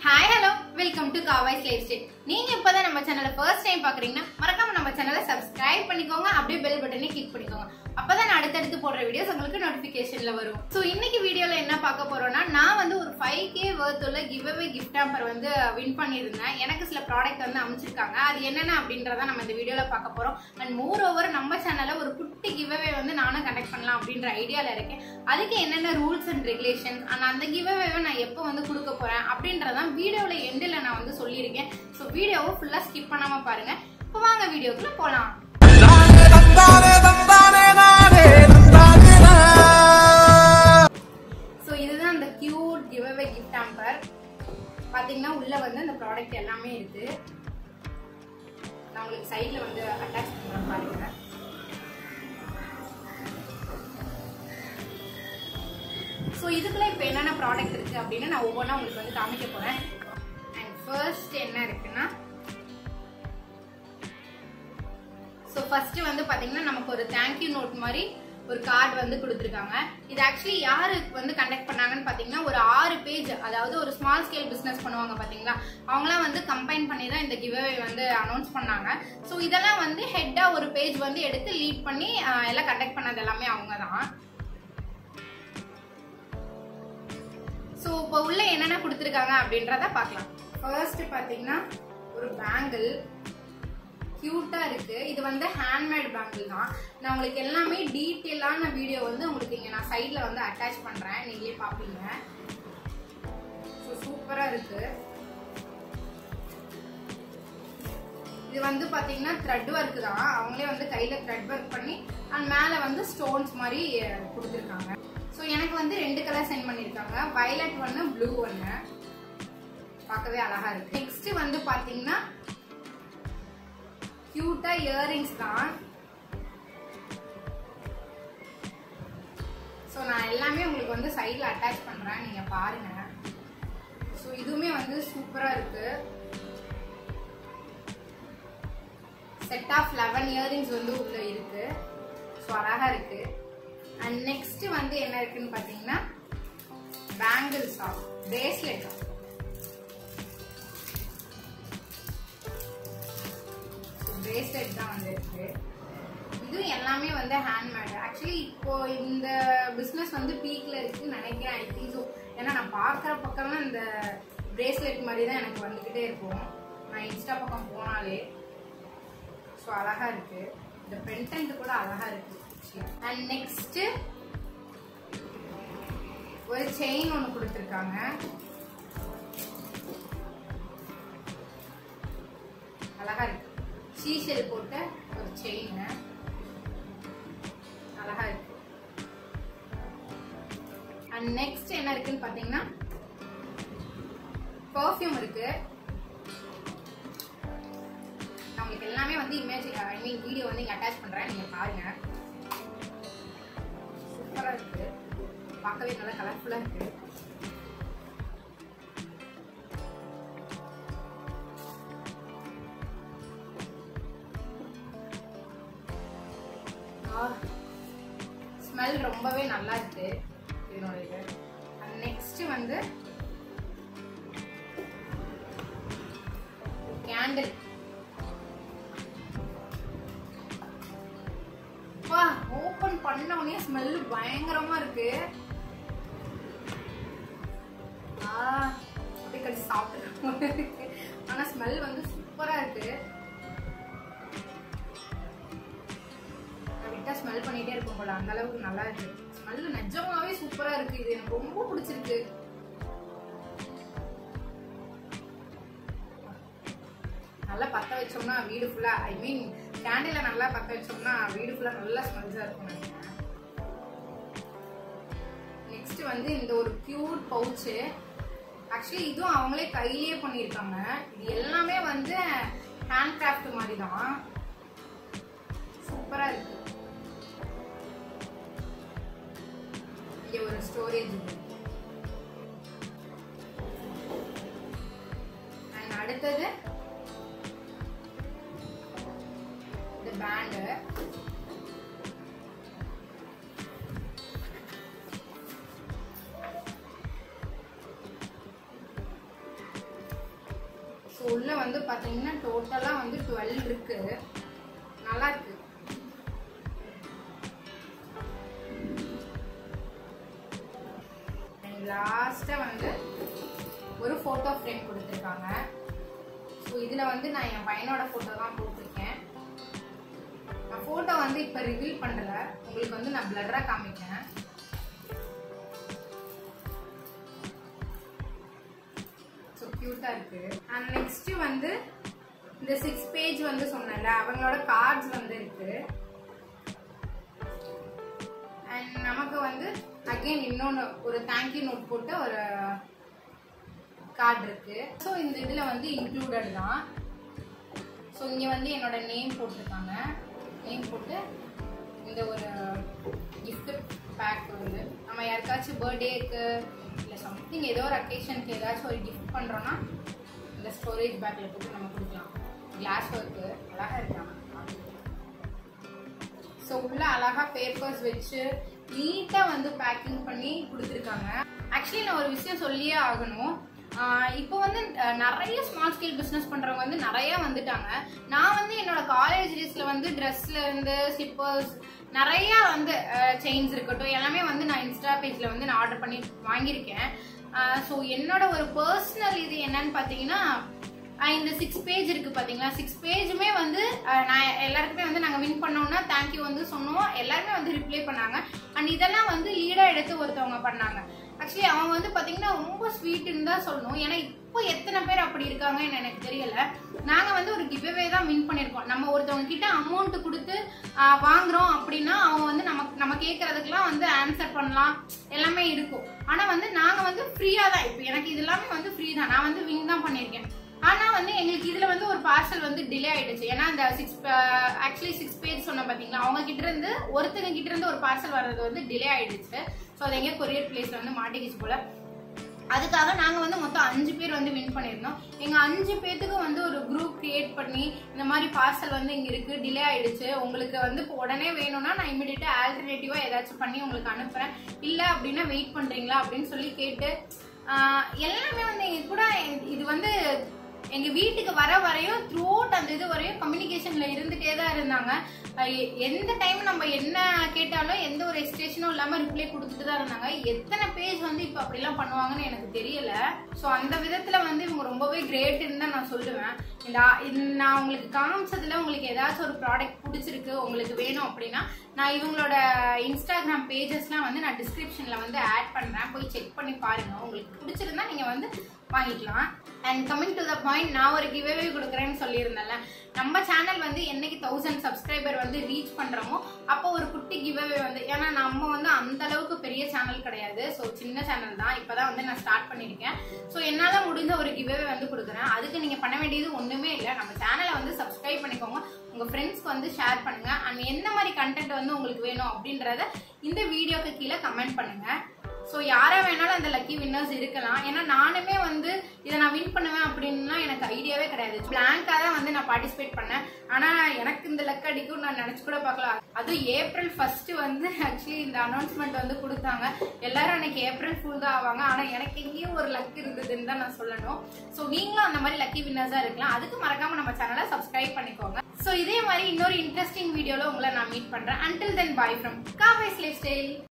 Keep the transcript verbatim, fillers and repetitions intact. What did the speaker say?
Hi, hello, welcome to Kawai's Lifestyle. நீங்க இப்பதான் நம்ம சேனலை first time பாக்குறீங்கன்னா மறக்காம நம்ம சேனலை subscribe பண்ணிக்கோங்க, அப்படியே bell button-ஐ click பண்ணிக்கோங்க. அப்பதான் அடுத்தடுத்து போடுற வீடியோஸ் உங்களுக்கு நோட்டிபிகேஷன்ல வரும். சோ இன்னைக்கு வீடியோல என்ன பார்க்க போறோம்னா நான் வந்து ஒரு five K worth உள்ள giveaway gift hamper வந்து win பண்ணிருந்தேன். எனக்கு சில ப்ராடக்ட் வந்து அமைச்சிருக்காங்க. அது என்னென்ன அப்படின்றத நம்ம இந்த வீடியோல பார்க்க போறோம். And moreover நம்ம சேனல்ல ஒரு குட்டி giveaway வந்து நானும் கண்டக்ட் பண்ணலாம் அப்படின்ற ஐடியால இருக்கேன். அதுக்கு என்னென்ன ரூல்ஸ் அண்ட் ரெகுலேஷன்ஸ் and அந்த giveaway நான் எப்போ வந்து கொடுக்க போறேன் அப்படின்றத வீடியோல எண்ட்ல நான் வந்து சொல்லியிருக்கேன். சோ வீடியோவை ஃபுல்லா ஸ்கிப் பண்ணாம பாருங்க. இப்போ வாங்க வீடியோக்குள்ள போலாம். சோ இதுதான் அந்த கியூட் giveaway gift hamper. பாத்தீங்கன்னா உள்ள வந்து அந்த ப்ராடக்ட் எல்லாமே இருக்கு. நான் உங்களுக்கு சைடுல வந்து அட்டாச் பண்றேன் பாருங்க. சோ இதுக்குள்ள இப்போ என்னென்ன ப்ராடக்ட் இருக்கு அப்படின்னு நான் ஒவ்வொன்றா உங்களுக்கு வந்து காமிக்க போறேன். அண்ட் ஃபர்ஸ்ட் என்ன இருக்குன்னா சோ ஃபர்ஸ்ட் வந்து பாத்தீங்கன்னா நமக்கு ஒரு தேங்க்யூ நோட் மாதிரி ஒரு கார்டு வந்து கொடுத்துருக்காங்க. இது ஆக்சுவலி யாருக்கு வந்து கண்டக்ட் பண்ணாங்கன்னு பாத்தீங்கன்னா ஒரு ஆறு பேஜ், அதாவது ஒரு ஸ்மால் ஸ்கேல் பிசினஸ் பண்ணுவாங்க பாத்தீங்களா, அவங்களாம் வந்து கம்பைன் பண்ணி தான் இந்த கிவ்அவே வந்து அனௌன்ஸ் பண்ணாங்க. ஸோ இதெல்லாம் வந்து ஹெட்டா ஒரு பேஜ் வந்து எடுத்து லீட் பண்ணி எல்லாம் கண்டக்ட் பண்ணது எல்லாமே அவங்க தான். சோ இப்போ உள்ள என்னென்ன கொடுத்துருக்காங்க அப்படின்றத பார்க்கலாம். ஃபர்ஸ்ட் பாத்தீங்கன்னா ஒரு பேங்கிள் கியூட்டா இருக்கு. இது வந்து ஹேண்ட்மேட் பேங்கிள் தான். நான் உங்களுக்கு எல்லாமே டீட்டெயிலான வீடியோ வந்து உங்களுக்கு இங்க நான் சைட்ல வந்து அட்டாச் பண்றேன், நீங்களே பாப்பீங்க. சோ சூப்பரா இருக்கு. இது வந்து பாத்தீங்கன்னா த்ரெட் ஒர்க் தான். அவங்களே வந்து கையில த்ரெட் ஒர்க் பண்ணி அண்ட் மேல வந்து ஸ்டோன்ஸ் மாதிரி கொடுத்துருக்காங்க. சோ எனக்கு வந்து ரெண்டு கலர் சென்ட் பண்ணிருக்காங்க, வயலட் ஒன்னு ப்ளூ ஒன்னு. பார்க்கவே அழகா இருக்கு. நெக்ஸ்ட் வந்து பாத்தீங்கன்னா கியூட்டா இயரிங்ஸ் தான். சோ நான் எல்லாமே உங்களுக்கு வந்து சைடுல அட்டாச் பண்றேன், நீங்க பாருங்க. சோ இதுவுமே வந்து சூப்பரா இருக்கு. செட் ஆஃப் லெவன் இயரிங்ஸ் வந்து உள்ள இருக்கு. சோ அழகா இருக்கு. அண்ட் நெக்ஸ்ட் வந்து என்ன இருக்குன்னு பாத்தீங்கன்னா பேங்கிள்ஸ் ஆஃப் பிரேஸ்லெட். பிரேஸ்லெட் தான் வந்து இருக்கு. இது எல்லாமே வந்து ஹேண்ட்மேட். ஆக்சுவலி இப்போ இந்த பிசினஸ் வந்து பீக்ல இருக்குன்னு நினைக்கிறேன். I think so. ஏன்னா நான் பாக்குற பக்கம்லாம் இந்த பிரேஸ்லெட் மாதிரி தான் எனக்கு வந்துகிட்டே இருக்கும் நான் இன்ஸ்டா பக்கம் போனாலே. ஸோ அழகா இருக்கு. இந்த பென்டென்ட் கூட அழகா இருக்கு. அண்ட் நெக்ஸ்ட் ஒரு செயின் ஒன்று கொடுத்துருக்காங்க. அழகா இருக்கு. சீஷல் போட்ட ஒரு செயின் அழகா இருக்கு. அண்ட் நெக்ஸ்ட் என்ன இருக்குன்னு பாத்தீங்கன்னா பெர்ஃப்யூம் இருக்கு. நான் உங்களுக்கு எல்லாமே வந்து இமேஜ் ஐ மீன் வீடியோ வந்து இங்க அட்டாச் பண்றேன், நீங்க பாருங்க. சூப்பரா இருக்கு. பார்க்கவே நல்லா கலர்ஃபுல்லா இருக்கு. ஸ்மெல் ரொம்பவே நல்லா இருக்கு இதனோட இது. நெக்ஸ்ட் வந்து கேண்டில். வா, ஓபன் பண்ண உடனே ஸ்மெல் பயங்கரமா இருக்கு. அப்படியே கடிச்சு சாப்பிட்டு ஆனா ஸ்மெல் வந்து சூப்பரா இருக்கு. விட்டா ஸ்மெல் பண்ணிட்டே இருக்கும் போல, அந்த அளவுக்கு நல்லா இருக்கு. ஸ்மெல் நிஜமாவே சூப்பரா இருக்கு. இது எனக்கு ரொம்ப பிடிச்சிருக்கு. நல்லா பத்த வச்சோம்னா வீடு ஃபுல்லா, ஐ மீன் கேண்டில நல்லா பத்த வச்சோம்னா வீடு ஃபுல்லா நல்லா ஸ்மெல்ஸா இருக்கும். நெக்ஸ்ட் வந்து இந்த ஒரு கியூட் பவுச். ஆக்சுவலி இதுவும் அவங்களே கையிலேயே பண்ணிருக்காங்க. இது எல்லாமே வந்து ஹேண்ட் கிராஃப்ட் மாதிரி தான். சூப்பரா இருக்கு. இங்க ஒரு ஸ்டோரேஜ் இருக்கு. அண்ட் அடுத்தது இந்த பேண்ட். ஸோ உள்ள வந்து பார்த்தீங்கன்னா டோட்டலாக வந்து டுவெல் இருக்கு, நல்லா இருக்கு. லாஸ்டா வந்து ஒரு போட்டோ ஃப்ரேம் கொடுத்துருக்காங்க. ஸோ இதுல வந்து நான் என் பையனோட போட்டோ தான் போட்டிருக்கேன். நான் போட்டோ வந்து இப்ப ரிவீல் பண்றல, உங்களுக்கு வந்து நான் பிளரா காமிக்கிறேன். ஸோ கியூட்டா இருக்கு. அண்ட் நெக்ஸ்ட் வந்து இந்த சிக்ஸ் பேஜ் வந்து சொன்னல, அவங்களோட கார்ட்ஸ் வந்து இருக்கு. அண்ட் நமக்கு வந்து அகைன் இன்னொன்று ஒரு தேங்க்யூ நோட் போட்டு ஒரு கார்டு இருக்கு. ஸோ இந்த இதில் வந்து இன்க்ளூடட் தான். ஸோ இங்கே வந்து என்னோட நேம் போட்டிருக்காங்க. நேம் போட்டு இந்த ஒரு கிஃப்ட் பேக் வந்து நம்ம யாருக்காச்சும் பர்த்டேக்கு இல்லை சம்திங் ஏதோ ஒரு அக்கேஷனுக்கு ஏதாச்சும் ஒரு கிஃப்ட் பண்ணுறோன்னா இந்த ஸ்டோரேஜ் பேக்கில் போட்டு நம்ம கொடுக்கலாம். கிளாஸ் ஒர்க்கு அழகாக இருக்காங்க. ஸோ உள்ள அழகா பேப்பர்ஸ் வச்சு நீட்டா வந்து பேக்கிங் பண்ணி கொடுத்துருக்காங்க. ஆக்சுவலி நான் ஒரு விஷயம் சொல்லியே ஆகணும். இப்போ வந்து நிறைய ஸ்மால் ஸ்கேல் பிஸ்னஸ் பண்றவங்க வந்து நிறைய வந்துட்டாங்க. நான் வந்து என்னோட காலேஜ் டேஸ்ல வந்து ட்ரெஸ்ல இருந்து ஸ்லிப்பர்ஸ் நிறைய வந்து செயின்ஸ் இருக்கட்டும் எல்லாமே வந்து நான் இன்ஸ்டா பேஜ்ல வந்து நான் ஆர்டர் பண்ணி வாங்கியிருக்கேன். ஸோ என்னோட ஒரு பர்சனல் இது என்னன்னு பார்த்தீங்கன்னா, இந்த சிக்ஸ் பேஜ் இருக்கு பாத்தீங்களா, சிக்ஸ் பேஜுமே வந்து நான் எல்லாருக்குமே வந்து நாங்க வின் பண்ணோம்னா தேங்க்யூ வந்து சொன்னோம். எல்லாருமே வந்து ரிப்ளை பண்ணாங்க. அண்ட் இதெல்லாம் வந்து லீடா எடுத்து ஒருத்தவங்க பண்ணாங்க. ஆக்சுவலி அவங்க வந்து பாத்தீங்கன்னா ரொம்ப ஸ்வீட்னு தான் சொல்லணும். ஏன்னா இப்போ எத்தனை பேர் அப்படி இருக்காங்கன்னு எனக்கு தெரியல. நாங்க வந்து ஒரு கிவ்அவே தான் வின் பண்ணிருக்கோம். நம்ம ஒருத்தவங்க கிட்ட அமௌண்ட் கொடுத்து வாங்குறோம் அப்படின்னா அவங்க வந்து நம்ம நம்ம கேட்கறதுக்கெல்லாம் வந்து ஆன்சர் பண்ணலாம், எல்லாமே இருக்கும். ஆனா வந்து நாங்க வந்து ஃப்ரீயா தான், இப்போ எனக்கு இது எல்லாமே வந்து ஃப்ரீ தான். நான் வந்து வின் தான் பண்ணிருக்கேன். ஆனா வந்து எங்களுக்கு இதுல வந்து ஒரு பார்சல் வந்து டிலே ஆயிடுச்சு. ஏன்னா இந்த சிக்ஸ் ஆக்சுவலி சிக்ஸ் பேஜ் சொன்ன பாத்தீங்களா, அவங்க கிட்ட இருந்து ஒருத்தங்க கிட்ட இருந்து ஒரு பார்சல் வர்றது வந்து டிலே ஆயிடுச்சு. ஸோ அது எங்க கொரியர் பிளேஸ்ல வந்து மாட்டிக்கிச்சு போல. அதுக்காக நாங்க வந்து மொத்தம் அஞ்சு பேர் வந்து வின் பண்ணிருந்தோம். எங்க அஞ்சு பேத்துக்கு வந்து ஒரு குரூப் கிரியேட் பண்ணி இந்த மாதிரி பார்சல் வந்து இங்க இருக்கு, டிலே ஆயிடுச்சு, உங்களுக்கு வந்து உடனே வேணும்னா நான் இமிடியேட்டா ஆல்டர்னேட்டிவா ஏதாச்சும் பண்ணி உங்களுக்கு அனுப்புறேன், இல்ல அப்படின்னா வெயிட் பண்றீங்களா அப்படின்னு சொல்லி கேட்டு எல்லாமே வந்து கூட இது வந்து எங்க வீட்டுக்கு வர வரையும் த்ரூ அவுட் அந்த இது வரையும் கம்யூனிகேஷன்ல இருந்துட்டே தான் இருந்தாங்க. எந்த டைம் நம்ம என்ன கேட்டாலும் எந்த ஒரு எக்ஸ்டேஷனும் இல்லாம ரிப்ளை கொடுத்துட்டு தான் இருந்தாங்க. எத்தனை பேஜ் வந்து இப்ப அப்படிலாம் பண்ணுவாங்கன்னு எனக்கு தெரியல. ஸோ அந்த விதத்துல வந்து இவங்க ரொம்பவே கிரேட்னு தான் நான் சொல்லுவேன். இந்த நான் உங்களுக்கு காமிச்சதுல உங்களுக்கு ஏதாச்சும் ஒரு ப்ராடக்ட் பிடிச்சிருக்கு, உங்களுக்கு வேணும் அப்படின்னா நான் இவங்களோட இன்ஸ்டாகிராம் பேஜஸ்லாம் வந்து நான் டிஸ்கிரிப்ஷன்ல வந்து ஆட் பண்றேன், போய் செக் பண்ணி பாருங்க. உங்களுக்கு பிடிச்சிருந்தா நீங்க வந்து வாங்கிக்கலாம். And coming to the point, நான் ஒரு கிவ்அவே கொடுக்குறேன்னு சொல்லியிருந்தேன்ல, நம்ம சேனல் வந்து என்னைக்கு தௌசண்ட் சப்ஸ்கிரைபர் வந்து ரீச் பண்றோமோ அப்போ ஒரு குட்டி கிவ்அவே வந்து, ஏன்னா நம்ம வந்து அந்த அளவுக்கு பெரிய சேனல் கிடையாது, ஸோ சின்ன சேனல் தான், இப்பதான் வந்து நான் ஸ்டார்ட் பண்ணிருக்கேன். ஸோ என்னால முடிஞ்ச ஒரு கிவ்அவே வந்து கொடுக்குறேன். அதுக்கு நீங்க பண்ண வேண்டியது ஒண்ணுமே இல்லை, நம்ம சேனலை வந்து சப்ஸ்கிரைப் பண்ணிக்கோங்க, உங்க ஃப்ரெண்ட்ஸ்க்கு வந்து ஷேர் பண்ணுங்க. அண்ட் என்ன மாதிரி கண்டென்ட் வந்து உங்களுக்கு வேணும் அப்படின்றத இந்த வீடியோக்கு கீழே கமெண்ட் பண்ணுங்க. ஸோ யாரா வேணாலும் அந்த லக்கி வின்னர்ஸ் இருக்கலாம். ஏன்னா நானுமே வந்து இதை நான் வின் பண்ணுவேன் அப்படின்னா எனக்கு ஐடியாவே கிடையாது. பிளாங்கா தான் வந்து நான் பார்ட்டிசிபேட் பண்ணேன். ஆனா எனக்கு இந்த லக் அடிக்கும் நான் நினைச்சு கூட பார்க்கலாம். அதுவும் ஏப்ரல் ஃபர்ஸ்ட் வந்து ஆக்சுவலி இந்த அனௌன்ஸ்மெண்ட் வந்து கொடுத்தாங்க. எல்லாரும் அன்னைக்கு ஏப்ரல் ஃபுல் தான் ஆவாங்க. ஆனா எனக்கு எங்கேயும் ஒரு லக் இருந்ததுன்னு தான் நான் சொல்லணும். ஸோ நீங்களும் அந்த மாதிரி லக்கி வின்னர்ஸா இருக்கலாம். அதுக்கு மறக்காம நம்ம சேனலை சப்ஸ்கிரைப் பண்ணிக்கோங்க. ஸோ இதே மாதிரி இன்னொரு இன்ட்ரெஸ்டிங் வீடியோல உங்களை நான் மீட் பண்றேன். அன்டில் தென் பை ஃப்ரம் காவைஸ் லைஃப் ஸ்டைல்.